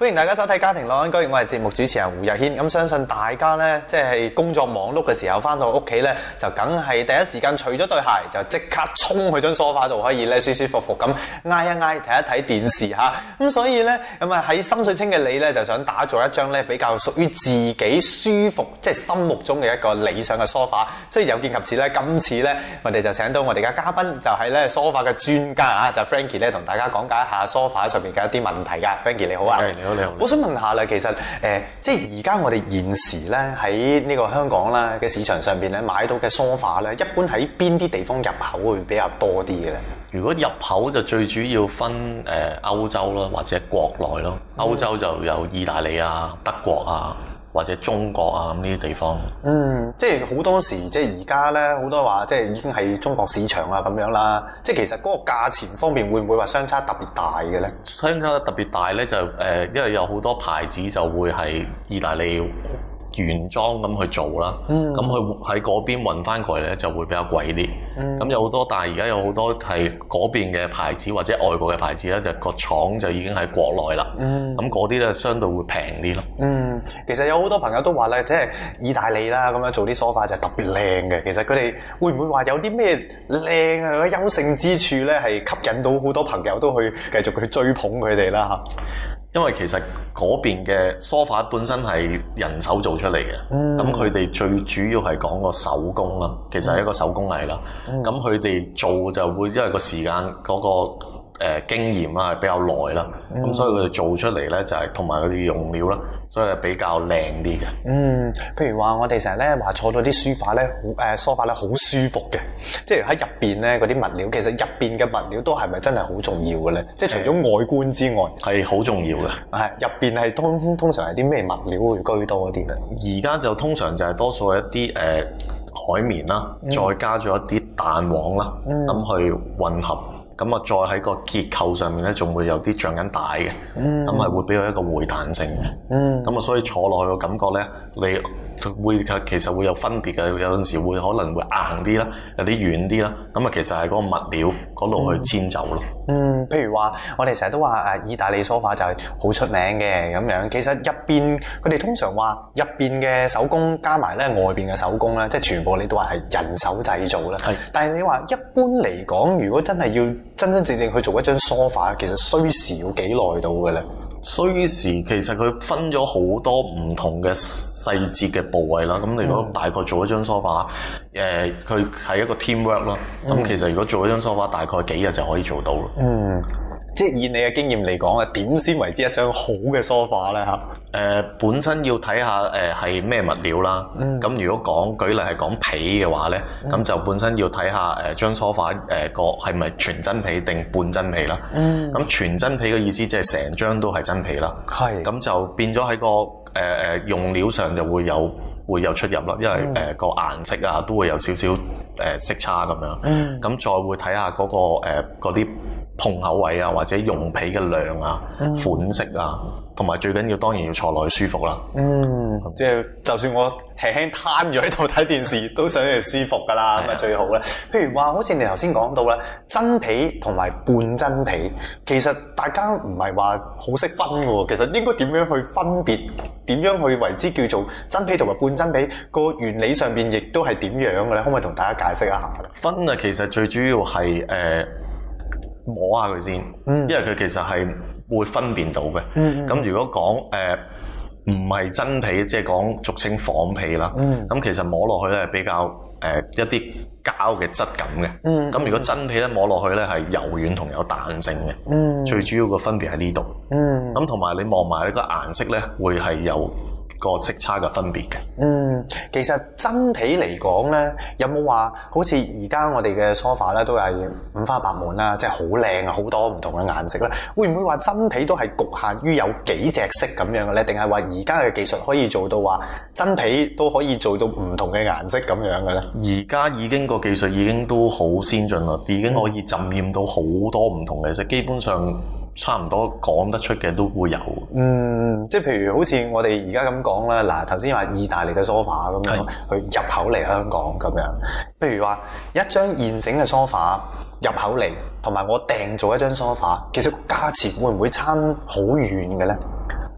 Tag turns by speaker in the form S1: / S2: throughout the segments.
S1: 歡迎大家收睇《家庭樂安居》，我係節目主持人胡日軒。咁相信大家咧，即係工作忙碌嘅時候，翻到屋企咧，就梗係第一時間除咗對鞋，就即刻衝去張梳化度，可以咧舒舒服服咁挨一挨，睇一睇電視嚇。咁所以咧，咁啊喺心水清嘅你咧，就想打造一張咧比較屬於自己舒服，即係心目中嘅一個理想嘅梳化。所以有見及此咧，今次咧我哋就請到我哋嘅嘉賓，就係咧梳化嘅專家啊，就 Frankie 咧同大家講解一下梳化上面嘅一啲問題㗎。Frankie 你好啊！
S2: 你好。
S1: 我想問下啦，其實即係而家我哋現時咧喺呢個香港啦嘅市場上邊咧買到嘅梳化咧，一般喺邊啲地方入口會比較多啲嘅咧？
S2: 如果入口就最主要分歐洲啦，或者國內咯。歐洲就有意大利啊、德國啊，或者中國啊咁呢啲地方。
S1: 即係好多時，即係而家咧好多話，即係已經係中國市場啊咁樣啦。即係其實嗰個價錢方面會唔會話相差特別大嘅咧？
S2: 相差特別大咧就因為有好多牌子就會係意大利原裝咁去做啦，咁佢喺嗰邊運翻過嚟咧就會比較貴啲。咁有好多，但係而家有好多係嗰邊嘅牌子或者外國嘅牌子咧，就個廠就已經喺國內啦。咁嗰啲咧相對會平啲咯。
S1: 其實有好多朋友都話咧，即係意大利啦咁樣做啲梳化就特別靚嘅。其實佢哋會唔會話有啲咩靚啊優勝之處咧，係吸引到好多朋友都去繼續去追捧佢哋啦嚇？
S2: 因為其實嗰邊嘅梳化本身係人手做出嚟嘅，咁佢哋最主要係講個手工啦，其實係一個手工藝啦。咁佢哋做就會因為個時間嗰個經驗啦係比較耐啦，咁所以佢哋做出嚟咧就係同埋佢哋用料啦，所以係比較靚啲嘅。
S1: 譬如話我哋成日咧話坐到啲梳化咧，梳化咧好舒服嘅，即係喺入邊咧嗰啲物料，其實入邊嘅物料都係咪真係好重要嘅咧？即係除咗外觀之外，
S2: 係好重要嘅。
S1: 係入邊係通常係啲咩物料會居多啲咧？
S2: 而家就通常就係多數係一啲海綿啦，再加咗一啲蛋黃啦，咁去混合。咁啊，再喺個結構上面咧，仲會有啲橡筋帶嘅，咁係會俾佢一個回彈性嘅。咁啊，所以坐落去個感覺咧，你會其實會有分別嘅，有陣時會可能會硬啲啦，有啲軟啲啦。咁啊，其實係嗰個物料嗰度去遷就咯。
S1: 譬如話，我哋成日都話意大利梳化就係好出名嘅咁樣。其實入邊佢哋通常話入邊嘅手工加埋咧外邊嘅手工咧，即係全部你都話係人手製造啦。但係你話一般嚟講，如果真係要真真正正去做一張梳化，其實需時要幾耐到嘅咧？
S2: 需時其實佢分咗好多唔同嘅細節嘅部位啦。咁你如果大概做一張梳化，佢係一個 teamwork 咯。咁其實如果做一張梳化，大概幾日就可以做到咯。
S1: 即係以你嘅經驗嚟講啊，點先為之一張好嘅梳化咧嚇？
S2: 本身要睇下係咩物料啦。咁如果舉例係講皮嘅話咧，咁就本身要睇下張梳化個係咪全真皮定半真皮啦。咁全真皮嘅意思即係成張都係真皮啦。咁就變咗喺個用料上就會有出入啦，因為個顏色啊都會有少少色差咁樣。咁再會睇下嗰個嗰啲碰口位啊，或者用皮嘅量啊、款式啊，同埋最緊要當然要坐落去舒服啦。
S1: 即係就算我輕輕攤咗喺度睇電視，都想要舒服噶啦，咁啊最好啦。譬如話，好似你頭先講到啦，真皮同埋半真皮，其實大家唔係話好識分嘅喎。其實應該點樣去分別？點樣去為之叫做真皮同埋半真皮？個原理上邊亦都係點樣嘅咧？可唔可以同大家解釋一下咧？
S2: 分啊，其實最主要係摸下佢先，因為佢其實係會分辨到嘅。咁如果講唔係真皮，即係講俗稱仿皮啦。咁其實摸落去咧係比較一啲膠嘅質感嘅。咁如果真皮咧摸落去咧係柔軟同有彈性嘅。最主要個分別喺呢度。咁同埋你望埋呢個顏色咧，會係有個色差嘅分別嘅。
S1: 其實真皮嚟講咧，有冇話好似而家我哋嘅梳化咧都係五花八門啦，即係好靚啊，好多唔同嘅顏色咧。會唔會話真皮都係局限於有幾隻色咁樣嘅咧？定係話而家嘅技術可以做到話真皮都可以做到唔同嘅顏色咁樣嘅咧？
S2: 而家已經個技術已經都好先進啦，已經可以浸染到好多唔同嘅色，基本上差唔多講得出嘅都會有。
S1: 即係譬如好似我哋而家咁講啦，嗱頭先話意大利嘅梳化咁樣去入口嚟香港咁樣，譬如話一張現成嘅梳化入口嚟，同埋我訂做一張梳化，其實個價錢會唔會差好遠嘅咧？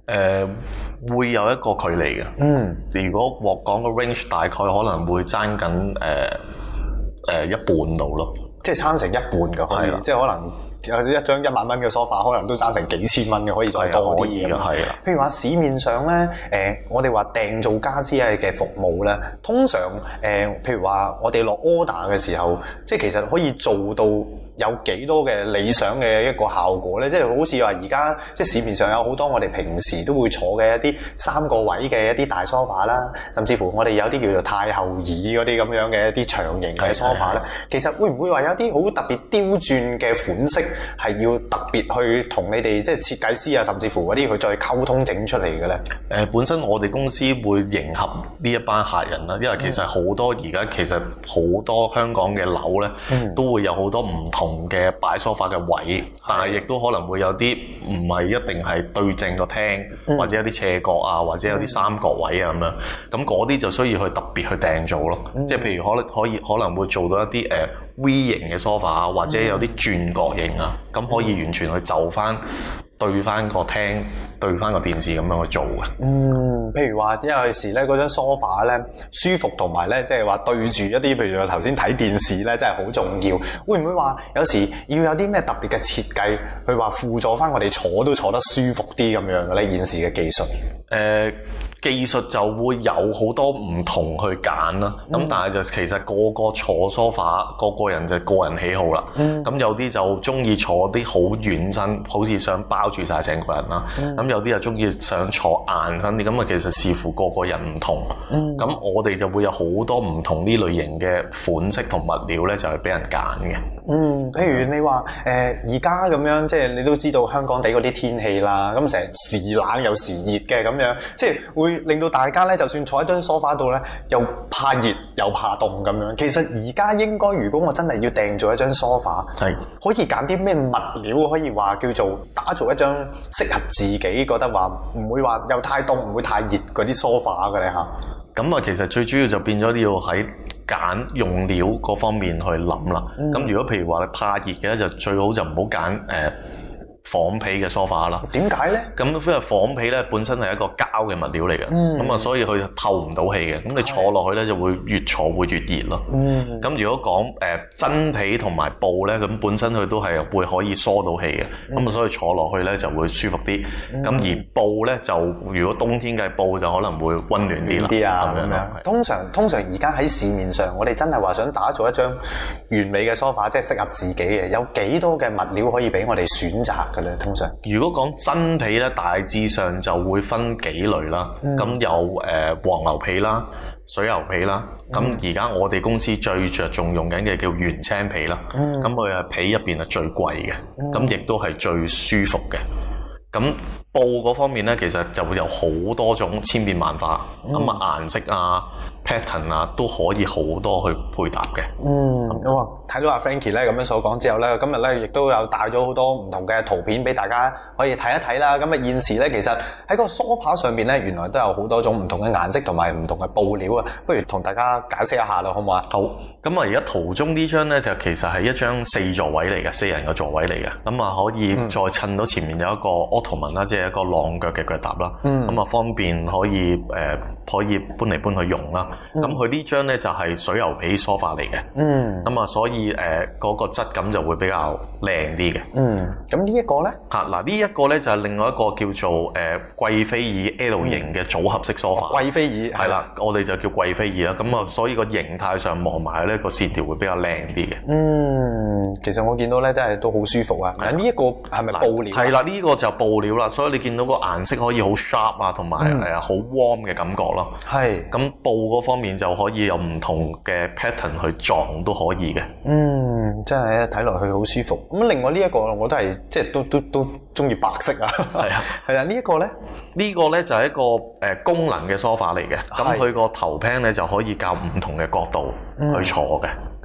S2: 會有一個距離嘅。如果講個 range 大概可能會爭緊一半度咯，
S1: 即係爭成一半嘅可以，即係可能。有一張1萬蚊嘅梳化，可能都爭成幾千蚊嘅，可以再多啲嘅。係啦，譬如話市面上咧，我哋話訂做家私嘅服務咧，通常譬如話我哋落 order 嘅時候，即係其實可以做到有幾多嘅理想嘅一個效果咧？即係好似話而家即係市面上有好多我哋平時都會坐嘅一啲3個位嘅一啲大梳化啦，甚至乎我哋有啲叫做太后椅嗰啲咁樣嘅一啲長型嘅梳化咧，其實會唔會話有啲好特別刁鑽嘅款式？係要特別去同你哋即係設計師啊，甚至乎嗰啲去再溝通整出嚟嘅咧。
S2: 本身我哋公司會迎合呢一班客人啦，因為其實好多而家其實好多香港嘅樓咧，都會有好多唔同嘅擺梳化嘅位，但係亦都可能會有啲唔係一定係對正個廳，或者有啲斜角啊，或者有啲三角位啊咁樣。咁嗰啲就需要去特別去訂做咯。即係譬如可能會做到一啲V 型嘅梳化啊，或者有啲轉角型啊，咁可以完全去就翻對翻個廳，對翻個電視咁樣去做嘅。
S1: 譬如話，因為有時咧嗰張梳化咧舒服，同埋咧即係話對住一啲，譬如話頭先睇電視咧，真係好重要。會唔會話有時要有啲咩特別嘅設計，去話輔助翻我哋坐都坐得舒服啲咁樣嘅咧？現時嘅技術，
S2: 技術就會有好多唔同去揀啦。咁但係就其實個個坐梳化，個人就個人喜好啦。咁有啲就中意坐啲好軟身，好似想包住晒成個人啦。咁有啲又中意想坐硬身啲。咁啊，其實視乎個人唔同。咁我哋就會有好多唔同呢類型嘅款式同物料咧，就係俾人揀嘅。
S1: 譬如你話而家咁樣，即係你都知道香港地嗰啲天氣啦，咁成日時冷又時熱嘅咁樣，即係會令到大家咧，就算坐喺張梳化度咧，又怕熱又怕凍咁樣。其實而家應該，如果我真係要訂做一張梳化，係可以揀啲咩物料，可以話叫做打造一張適合自己，覺得話唔會話又太凍，唔會太熱嗰啲梳化嘅咧嚇。
S2: 咁啊，其實最主要就變咗要喺揀用料嗰方面去諗啦。咁如果譬如話你怕熱嘅咧，就最好就唔好揀仿皮嘅梳化啦。點解咧？咁因為仿皮咧本身係一個膠嘅物料嚟嘅，咁啊所以佢透唔到氣嘅。咁你坐落去咧就會越坐會越熱咯。咁如果講真皮同埋布咧，咁本身佢都係會可以疏到氣嘅。咁啊所以坐落去咧就會舒服啲。咁而布咧就如果冬天嘅布就可能會溫暖啲啦。咁樣。通常而家喺市面上，我哋真係話想打造一張完美嘅梳化，即係適合自己嘅，有幾多嘅物料可以俾我哋選擇？通常，如果講真皮咧，大致上就會分幾類啦。咁有黃牛皮啦、水牛皮啦。咁而家我哋公司最着重用緊嘅叫原青皮啦。咁佢係皮入邊係最貴嘅，咁亦都係最舒服嘅。咁布嗰方面咧，其實就會有好多種千變萬化。咁顏色啊、pattern 啊都可以好多去配搭嘅。哇！睇到阿 Frankie 咧咁樣所講之後咧，今日咧亦都有帶咗好多唔同嘅圖片俾大家可以睇一睇啦。咁啊現時咧，其實喺個梳化上邊咧，原來都有好多種唔同嘅顏色同埋唔同嘅布料啊。不如同大家解釋一下啦，好唔好啊？好。咁啊，而家圖中呢張咧就其實係一張4座位嚟嘅，4人嘅座位嚟嘅。咁啊可以再襯到前面有一個 ottoman 啦，即係一個浪腳嘅腳踏啦。咁啊方便可以搬嚟搬去用啦。咁佢呢張咧就係水牛皮梳化嚟嘅。咁啊所以嗰個質感就會比較靚啲嘅。咁呢一個咧？嗱呢一個咧就係另外一個叫做貴妃椅 L 型嘅組合式梳化。貴妃椅係啦，我哋就叫貴妃椅啦。咁啊所以個形態上望埋咧個線條會比較靚啲嘅。其實我見到咧真係都好舒服啊。呢一個係咪布料？係啦，呢個就布料啦，所以你見到個顏色可以好 sharp 啊，同埋好 warm 嘅感覺咯。係。咁布嗰方面就可以有唔同嘅 pattern 去撞都可以嘅。真係睇落去好舒服。咁另外呢一個我都係即係都中意白色啊。係啊，係啊。呢一個咧？呢個咧就係一個功能嘅梳化嚟嘅。咁佢個頭 pan 咧就可以較唔同嘅角度去坐嘅。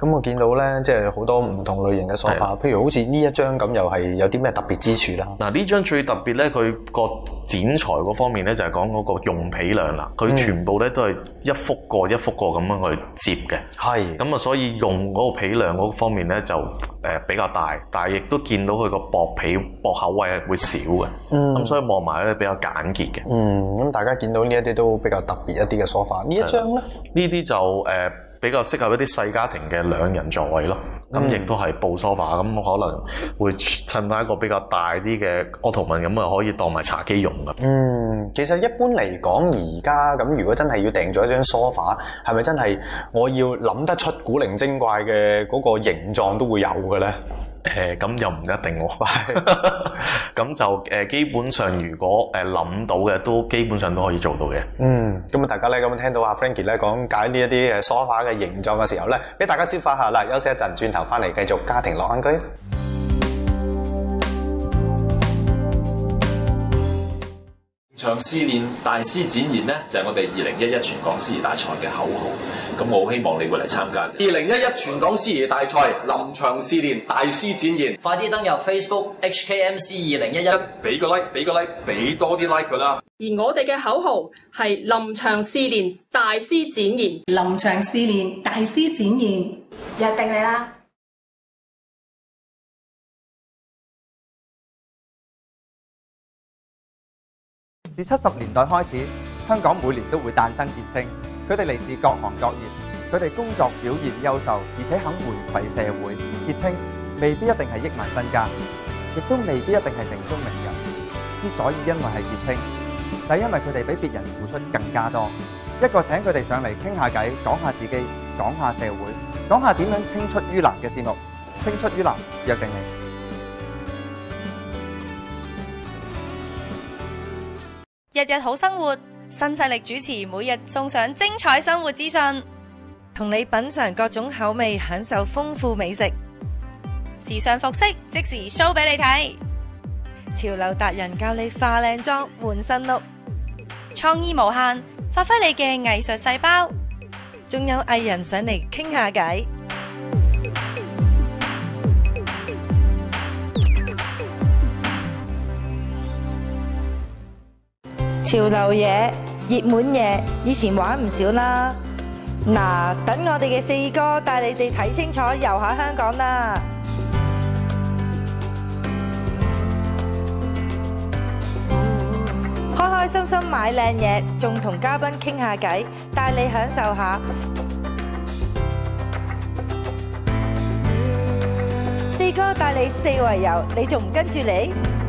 S1: 咁我見到咧，即係好多唔同類型嘅梳化，譬如好似呢一張咁，又係有啲咩特別之處啦？
S2: 嗱，呢張最特別咧，佢個剪裁嗰方面咧，就係講嗰個用皮量啦。佢全部咧都係一幅過一幅過咁樣去接嘅。係。咁啊，所以用嗰個皮量嗰方面咧就比較大，但係亦都見到佢個薄皮薄口位係會少嘅。咁所以望埋咧比較簡潔嘅。咁
S1: 大家見到呢一啲都比較特別一啲嘅梳化。呢一張咧？
S2: 呢啲就比較適合一啲細家庭嘅兩人座位咯。咁亦都係布梳化，咁可能會襯翻一個比較大啲嘅奧圖曼，咁啊可以當埋茶几用噶。
S1: 其實一般嚟講，而家咁如果真係要訂咗一張梳化，係咪真係我要諗得出古靈精怪嘅嗰個形狀都會有嘅咧？
S2: 咁又唔一定喎。咁就基本上如果諗到嘅都基本上都可以做到嘅。
S1: 咁啊大家咧咁聽到阿 Frankie 咧講解呢一啲梳化嘅形狀嘅時候咧，俾大家消化下啦，休息一陣，轉頭翻嚟繼續家庭樂安居。
S3: 長試練大師展現呢，就係我哋2011全港司儀大賽嘅口號。咁我好希望你會嚟參加。
S4: 2011全港司儀大賽臨場試練大師展現，
S5: 快啲登入 Facebook HKMC 2011，
S3: 俾個 like， 俾多啲 like 佢啦。
S6: 而我哋嘅口號係臨場試練大師展現，
S7: 臨場試練大師展現，
S8: 約定你啦。
S9: 自70年代開始，香港每年都會誕生傑青，佢哋嚟自各行各業，佢哋工作表現優秀，而且肯回饋社會。傑青未必一定係億萬身家，亦都未必一定係城中名人。之所以因為係傑青，就係因為佢哋比別人付出更加多。一個請佢哋上嚟傾下偈，講下自己，講下社會，講下點樣青出於藍嘅節目。青出於藍，約定你。
S10: 日日好生活，新勢力主持每日送上精彩生活資訊，
S11: 同你品嘗各種口味，享受豐富美食。
S10: 時尚服飾即時 show 俾你睇，
S11: 潮流達人教你化靚妝換新碌，
S10: 創意無限，發揮你嘅藝術細胞。
S11: 仲有藝人上嚟傾下偈。潮流嘢、熱門嘢，以前玩唔少啦。嗱，等我哋嘅四哥帶你哋睇清楚，遊下香港啦。開開心心買靚嘢，仲同嘉賓傾下偈，帶你享受下。四哥帶你四圍遊，你仲唔跟住嚟？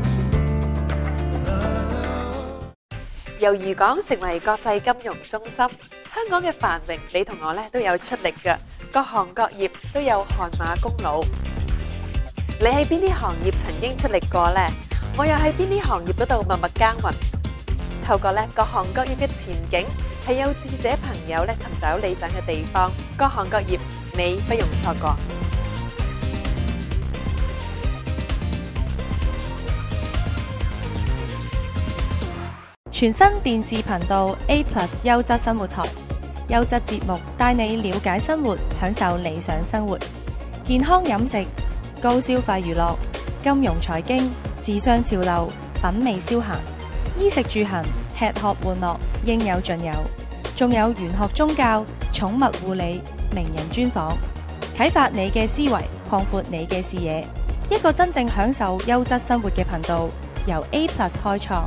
S12: 由漁港成為國際金融中心，香港嘅繁榮，你同我咧都有出力㗎。各行各業都有汗馬功勞。你喺邊啲行業曾經出力過呢？我又喺邊啲行業嗰度默默耕耘。透過咧各行各業嘅前景，係有志者朋友咧尋找理想嘅地方。各行各業，你不容錯過。
S10: 全新電視頻道 A+ 優質生活台，優質節目帶你了解生活，享受理想生活。健康飲食、高消費娛樂、金融財經、時尚潮流、品味消閒、衣食住行、吃喝玩樂，應有盡有。仲有玄學宗教、寵物護理、名人專訪，啟發你嘅思維，擴闊你嘅視野。一個真正享受優質生活嘅頻道，由 A+ 開創。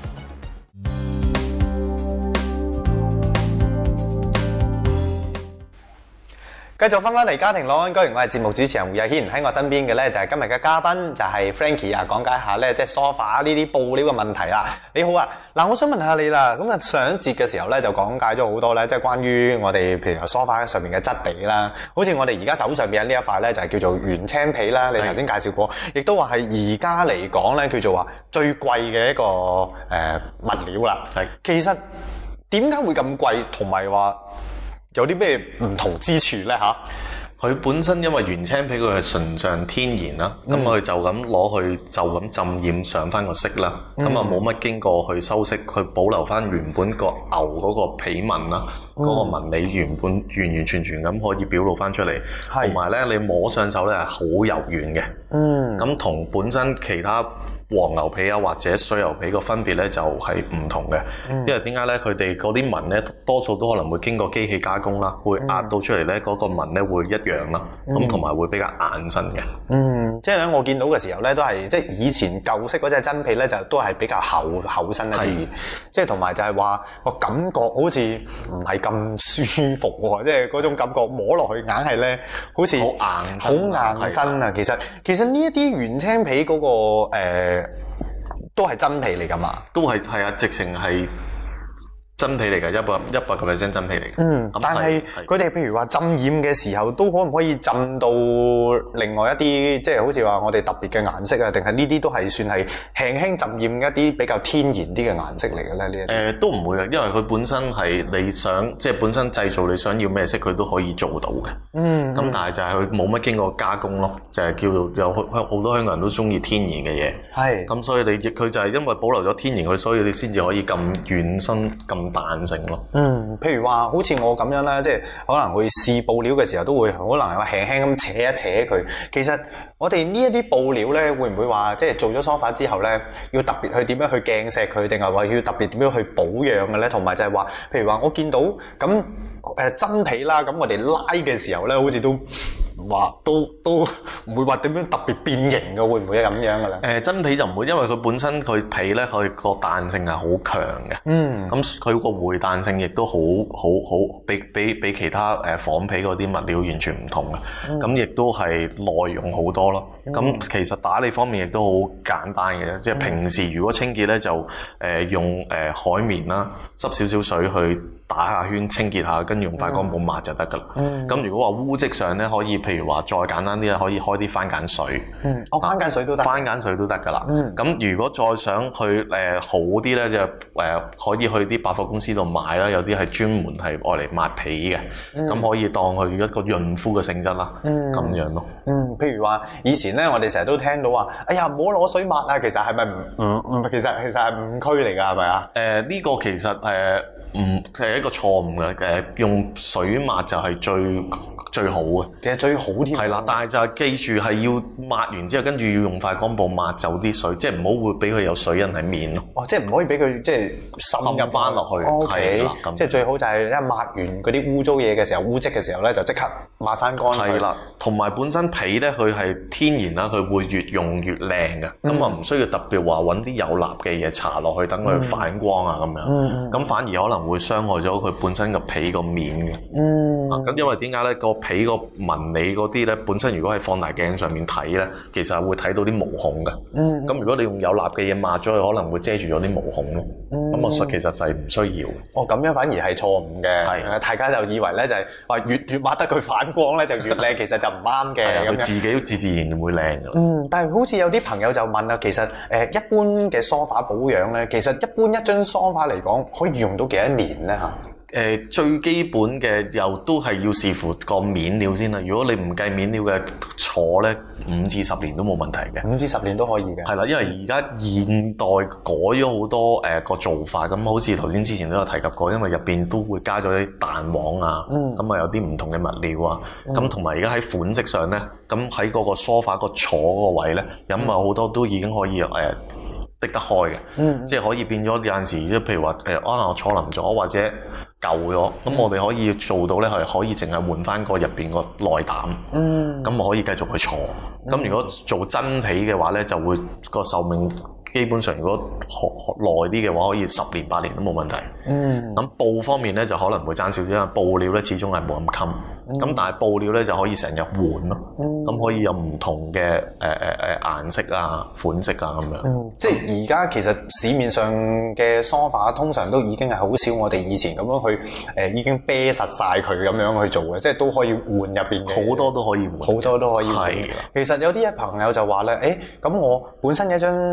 S1: 繼續翻嚟家庭樂安居，我係節目主持人胡日軒，喺我身邊嘅咧就係今日嘅嘉賓，就係 Frankie 啊，講解下咧即係梳化呢啲布料嘅問題啦。你好啊，嗱，我想問下你啦，咁啊上一節嘅時候咧就講解咗好多咧，即係關於我哋譬如梳化上面嘅質地啦，好似我哋而家手上邊呢一塊咧就係叫做原青皮啦，你頭先介紹過，亦都話係而家嚟講咧叫做話最貴嘅一個物料啦。係，其實點解會咁貴，同埋話有啲咩唔同之處咧嚇？
S2: 佢本身因為原青皮佢係純上天然啦，咁佢就咁攞去就咁浸染上翻個色啦，咁啊冇乜經過去修飾，去保留翻原本個牛嗰個皮紋啦，嗰個紋理原本完完全全咁可以表露翻出嚟，同埋咧你摸上手咧係好柔軟嘅，咁同本身其他黃牛皮啊或者水牛皮個分別咧就係唔同嘅，因為點解咧？佢哋嗰啲紋咧多數都可能會經過機器加工啦，會壓到出嚟咧嗰個紋咧會一樣啦，咁同埋會比較硬身嘅。
S1: 即係咧我見到嘅時候咧都係即係以前舊式嗰隻真皮咧就都係比較厚身一啲，即係同埋就係話個感覺好似唔係咁舒服喎，即係嗰種感覺摸落去硬係咧好似好硬身啊！其實呢一啲原青皮嗰個都係真皮嚟㗎嘛？都係
S2: 啊，直情係真皮嚟㗎，100% 真皮嚟嘅。
S1: 但係佢哋譬如話浸染嘅時候，都可唔可以浸到另外一啲，即係好似話我哋特別嘅顏色啊？定係呢啲都係算係輕輕浸染一啲比較天然啲嘅顏色嚟嘅咧？呢一
S2: 都唔會嘅，因為佢本身係你想即係本身製造你想要咩色，佢都可以做到嘅。咁但係就係佢冇乜經過加工咯，就係叫做有好多香港人都中意天然嘅嘢。係。咁所以佢就係因為保留咗天然，佢所以你先至可以咁軟身咁彈性咯。
S1: 譬如話好似我咁樣啦，即係可能會試布料嘅時候都會可能係話輕輕咁扯一扯佢。其實我哋呢一啲布料咧，會唔會話即係做咗梳化之後咧，要特別去點樣去鏡錫佢，定係話要特別點樣去保養嘅咧？同埋就係話，譬如話我見到咁真皮啦，咁我哋拉嘅時候咧，好似都唔會話點樣特別變形嘅，會唔會咁樣嘅咧？
S2: 真皮就唔會，因為佢本身佢皮咧，佢個彈性係好強嘅。咁佢個回彈性亦都好比其他仿皮嗰啲物料完全唔同嘅。咁亦都係耐用好多咯。咁其實打理方面亦都好簡單嘅，即係平時如果清潔咧就用海綿啦，執少少水去打下圈清潔下，跟住用塊乾布抹就得㗎啦。咁如果話污漬上咧，可以譬如話再簡單啲咧，可以開啲番梘水。
S1: 番梘水都得。番
S2: 梘水都得㗎啦。咁如果再想去好啲咧，就可以去啲百貨公司度買啦，有啲係專門係愛嚟抹皮嘅。咁可以當佢一個潤膚嘅性質啦。咁樣咯。
S1: 譬如話以前咧，我哋成日都聽到話，哎呀唔好攞水抹啊，其實係咪其實係誤區嚟㗎，係咪啊？
S2: 呢個其實係一個錯誤嘅，用水抹就係最好嘅，
S1: 其實最好添。
S2: 係啦，但係就係記住係要抹完之後，跟住要用塊乾布抹走啲水，即係唔好會俾佢有水印喺面咯。
S1: 即係唔可以俾佢即係滲入
S2: 翻落去。
S1: 係啦，即係最好就係一抹完嗰啲污糟嘢嘅時候、污漬嘅時候咧，就即刻抹翻乾。
S2: 係啦，同埋本身皮咧，佢係天然啦，佢會越用越靚嘅，咁啊唔需要特別話揾啲有蠟嘅嘢搽落去，等佢反光啊咁樣。咁反而可能會傷害咗佢本身個皮個面嘅。咁因為點解咧？個皮個紋理嗰啲咧，本身如果係放大鏡上面睇咧，其實係會睇到啲毛孔嘅。咁如果你用有蠟嘅嘢抹咗佢，可能會遮住咗啲毛孔咯。咁其實就係唔需要。
S1: 咁樣反而係錯誤嘅。係，大家就以為咧就係話越抹得佢反光咧就越靚，其實就唔啱嘅。
S2: 佢自己自然會靚㗎。
S1: 但係好似有啲朋友就問啦，其實一般嘅梳化保養咧，其實一般一張梳化嚟講，可以用到幾多年咧嚇？
S2: 最基本嘅又都係要視乎個面料先啦。如果你唔計面料嘅坐咧，5至10年都冇問題嘅。
S1: 5至10年都可以嘅。
S2: 係啦，因為而家現代改咗好多個做法，咁好似頭先之前都有提及過，因為入邊都會加咗啲彈簧啊，咁啊有啲唔同嘅物料啊，咁同埋而家喺款式上咧，咁喺嗰個梳化個坐嗰個位咧，咁啊好多都已經可以滴得開嘅，即係可以變咗有陣時，即係譬如話可能我坐腍咗或者舊咗，咁我哋可以做到咧，係可以淨係換翻個入邊個內膽，咁我可以繼續去坐。咁如果做真皮嘅話咧，就會個壽命基本上如果耐啲嘅話，可以10年8年都冇問題。咁布方面咧就可能會爭少少，因為布料咧始終係冇咁襟。咁但係布料咧就可以成日換咯，咁可以有唔同嘅顏色啊、款式啊咁樣。
S1: 即係而家其實市面上嘅梳化通常都已經係好少我哋以前咁樣去已經啤實晒佢咁樣去做嘅，即係都可以換入邊嘅。
S2: 好多都可以換，
S1: 好多都可以換。其實有啲朋友就話咧，咁我本身一張即係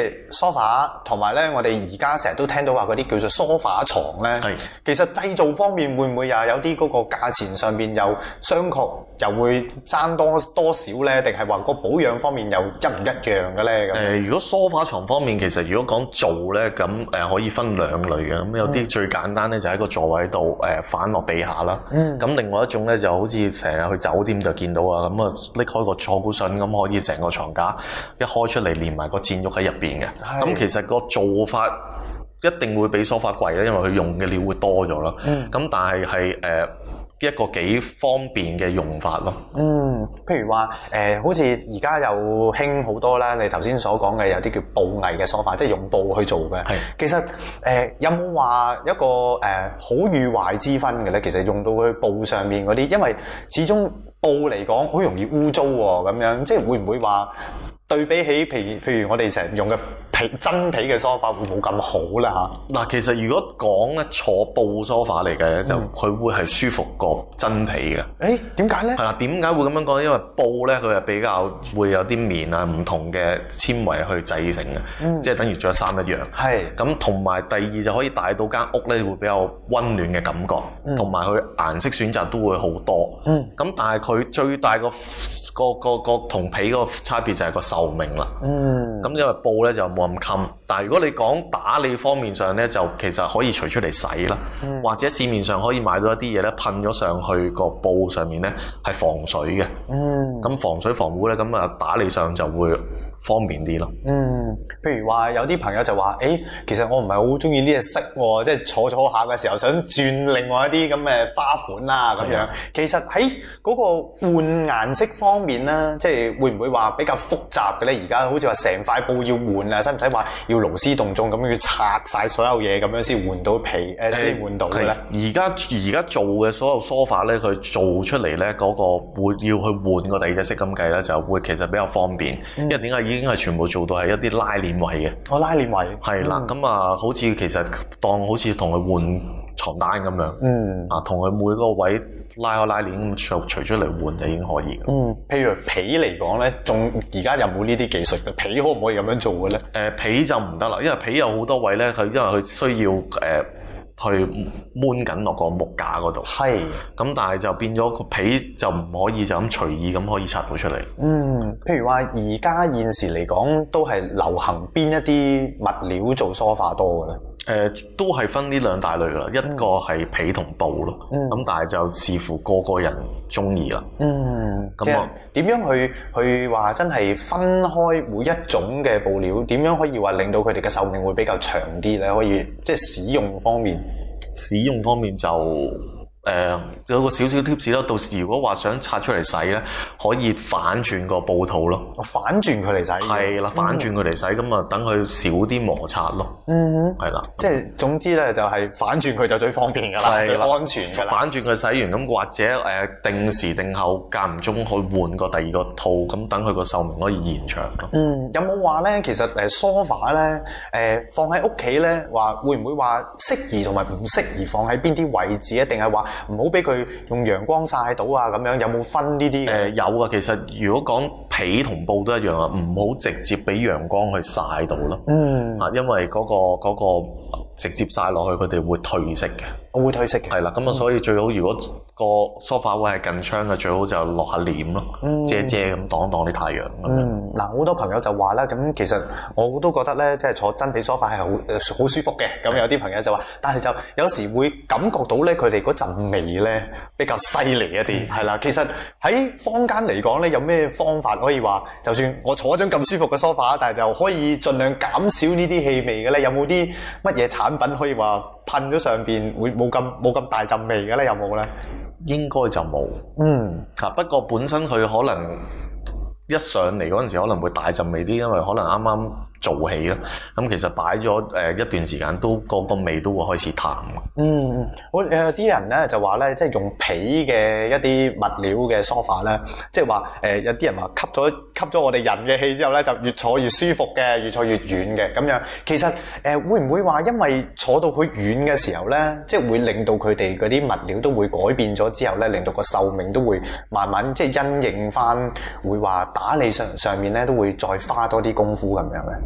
S1: 係梳化，同埋咧我哋而家成日都聽到話嗰啲叫做梳化床咧，其實製造方面會唔會又有啲嗰個價錢上邊又相確又會爭多少咧？定係話個保養方面又一唔一樣嘅咧？
S2: 如果梳化床方面，其實如果講做咧，咁可以分兩類嘅。咁有啲最簡單咧，就喺個座位度反落地下啦。咁另外一種咧，就好似成日去酒店就見到啊，咁啊拎開個坐古筍咁，可以成個床架一開出嚟，連埋個墊褥喺入邊嘅。咁其實個做法一定會比梳化貴咧，因為佢用嘅料會多咗啦。咁但係一個幾方便嘅用法咯。
S1: 譬如話好似而家又興好多啦，你頭先所講嘅有啲叫布藝嘅梳化，即係用布去做嘅。其實有冇話一個好與壞之分嘅咧？其實用到去布上面嗰啲，因為始終布嚟講好容易污糟喎，咁樣即係會唔會話對比起譬如我哋成日用嘅真皮嘅梳化會冇咁好啦嚇？
S2: 嗱，其實如果講咧坐布梳化嚟嘅，就佢會係舒服過真皮嘅。
S1: 點解咧？
S2: 係啦，點解會咁樣講？因為布咧佢係比較會有啲棉啊唔同嘅纖維去製成嘅，即係等於着衫一樣。咁同埋第二就可以帶到間屋咧會比較溫暖嘅感覺，同埋佢顏色選擇都會好多。咁但係佢最大個同皮嗰個差別就係個壽命啦。咁因為布咧就冇咁襟，但係如果你講打理方面上咧，就其實可以除出嚟洗啦，或者市面上可以買到一啲嘢咧噴咗上去個布上面咧係防水嘅。咁防水防污咧，咁啊打理上就會方便啲咯。
S1: 譬如話有啲朋友就話，其實我唔係好中意呢隻色喎，即係坐下嘅時候想轉另外一啲咁嘅花款啦咁樣。其實喺嗰個換顏色方面咧，即係會唔會話比較複雜嘅咧？而家好似話成塊布要換啊，使唔使話要勞師動眾咁樣要拆晒所有嘢咁樣先換到皮先換到嘅咧？
S2: 而家做嘅所有梳化咧，佢做出嚟咧嗰個會要去換個第二隻色咁計咧，就會其實比較方便。因為點解已經係全部做到係一啲拉鏈位嘅。
S1: 拉鏈位
S2: 係啦，咁好似其實當好似同佢換床單咁樣。同佢每個位拉開拉鏈咁除出嚟換就已經可以。
S1: 譬如皮嚟講咧，仲而家有冇呢啲技術嘅？皮可唔可以咁樣做嘅咧？
S2: 皮就唔得啦，因為皮有好多位咧，因為佢需要去掹緊落個木架嗰度。咁但係就變咗個皮就唔可以就咁隨意咁可以拆到出嚟。
S1: 譬如話而家現時嚟講，都係流行邊一啲物料做梳化多嘅咧？
S2: 都係分呢兩大類啦，一個係皮同布咯。咁但係就視乎個人中意啦。咁啊，
S1: 點樣去話真係分開每一種嘅布料？點樣可以話令到佢哋嘅壽命會比較長啲咧？可以即係使用方面就有個少少 tips 啦。到時如果話想拆出嚟洗咧，可以反轉個布套咯。 反轉佢嚟洗？
S2: 係啦，反轉佢嚟洗，咁啊等佢少啲摩擦咯。係啦，
S1: 即係總之咧就係反轉佢就最方便㗎啦，最安全㗎啦。
S2: 反轉佢洗完咁，或者定時定候間唔中去換個第二個套，咁等佢個壽命可以延長咯。
S1: 有冇話咧？其實梳化咧放喺屋企咧，話會唔會話適宜同埋唔適宜放喺邊啲位置啊？定係話唔好俾佢用陽光曬到啊？咁樣有冇分呢啲？
S2: 有啊，其實如果講皮同布都一樣啊，唔好直接俾陽光去曬到咯。因為嗰個直接曬落去，佢哋會褪色嘅。
S1: 會褪色嘅。係
S2: 啦，咁所以最好如果個梳化位係近窗嘅，最好就落下簾咯，遮咁擋啲太陽。
S1: 嗱，好多朋友就話啦，咁其實我都覺得咧，即係坐真皮梳化係好舒服嘅。咁有啲朋友就話，但係就有時會感覺到咧，佢哋嗰陣味咧比較犀利一啲，係啦。其實喺坊間嚟講咧，有咩方法可以話，就算我坐一張咁舒服嘅梳化，但係就可以盡量減少呢啲氣味嘅咧？有冇啲乜嘢產品可以話噴咗上邊會冇咁大陣味嘅咧？有冇咧？
S2: 應該就冇。不過本身佢可能一上嚟嗰陣時可能會大陣味啲，因為可能啱啱做起啦。咁其實擺咗一段時間都個味都會開始淡。
S1: 我有啲人咧就話咧，即係用皮嘅一啲物料嘅梳化咧，即係話有啲人話吸咗我哋人嘅氣之後咧，就越坐越舒服嘅，越坐越軟嘅咁樣。其實會唔會話因為坐到佢軟嘅時候咧，即係會令到佢哋嗰啲物料都會改變咗之後咧，令到個壽命都會慢慢即係因應翻，會話打理上面咧都會再花多啲功夫咁樣咧？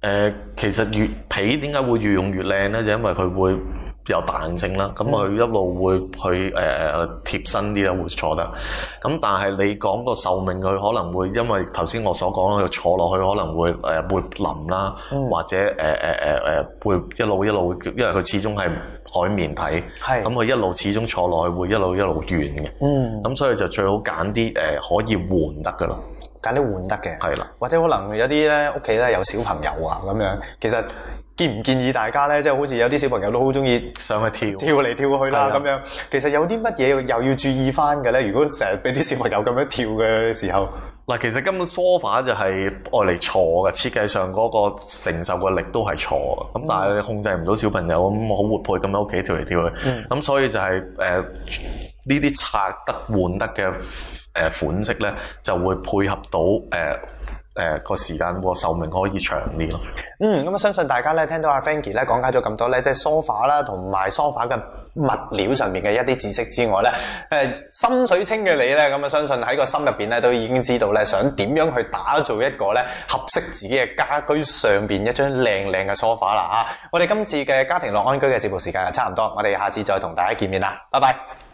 S2: 其實皮點解會越用越靚咧？就因為佢會有彈性啦，咁佢一路會去貼身啲啦，會坐得。咁但係你講個壽命，佢可能會因為頭先我所講佢坐落去可能會會腍啦，或者會一路，因為佢始終係海綿體，咁佢一路始終坐落去會一路圓嘅。咁所以就最好揀啲可以換得㗎咯。
S1: 揀啲換得嘅，
S2: 係啦，
S1: 或者可能有啲咧屋企咧有小朋友啊咁樣，其實建唔建議大家咧，即係好似有啲小朋友都好中意
S2: 上去跳
S1: 嚟跳去啦咁樣，其實有啲乜嘢又要注意翻嘅咧？如果成日俾啲小朋友咁樣跳嘅時候，
S2: 嗱，其實根本梳化就係愛嚟坐嘅，設計上嗰個承受嘅力都係坐嘅，咁但係你控制唔到小朋友咁好活潑咁喺屋企跳嚟跳去，咁所以就係呢啲拆得換得嘅款式咧，就會配合到個時間個壽命可以長啲咯。
S1: 咁啊，相信大家咧聽到阿 Frankie 咧講解咗咁多咧，即係梳化啦，同埋梳化嘅物料上面嘅一啲知識之外咧，心水清嘅你咧，咁啊相信喺個心入邊咧都已經知道咧，想點樣去打造一個咧合適自己嘅家居上邊一張靚靚嘅梳化啦嚇。我哋今次嘅家庭樂安居嘅節目時間就差唔多，我哋下次再同大家見面啦，拜拜。